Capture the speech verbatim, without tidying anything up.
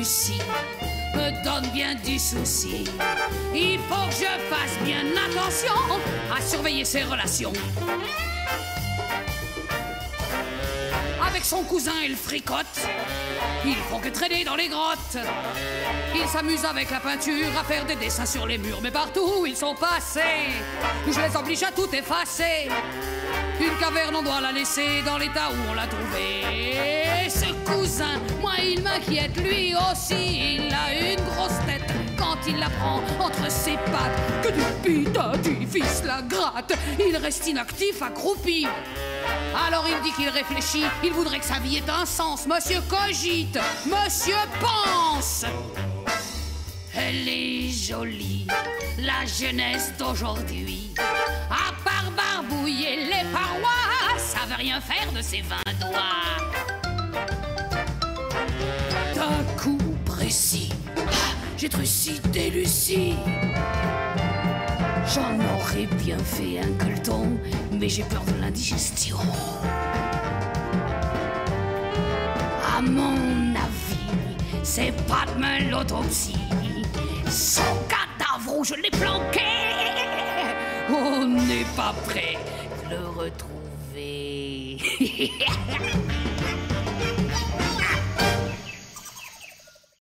Lucie me donne bien du souci. Il faut que je fasse bien attention à surveiller ses relations. Avec son cousin, il fricote. Ils font que traîner dans les grottes. Ils s'amusent avec la peinture à faire des dessins sur les murs. Mais partout où ils sont passés, je les oblige à tout effacer. Une caverne, on doit la laisser dans l'état où on l'a trouvée. Ce cousin, moi il m'inquiète, lui aussi. Il a une grosse tête quand il la prend entre ses pattes. Que du putain du fils la gratte. Il reste inactif, accroupi. Alors il dit qu'il réfléchit, il voudrait que sa vie ait un sens. Monsieur cogite, monsieur pense. Elle est jolie, la jeunesse d'aujourd'hui. À part barbouiller les parois, ça veut rien faire de ses vingt doigts. D'un coup précis, j'ai trucidé Lucie. J'en aurais bien fait un gueuleton, mais j'ai peur de l'indigestion. À mon avis, c'est pas demain l'autopsie. Son cadavre où je l'ai planqué, on n'est pas prêt de le retrouver.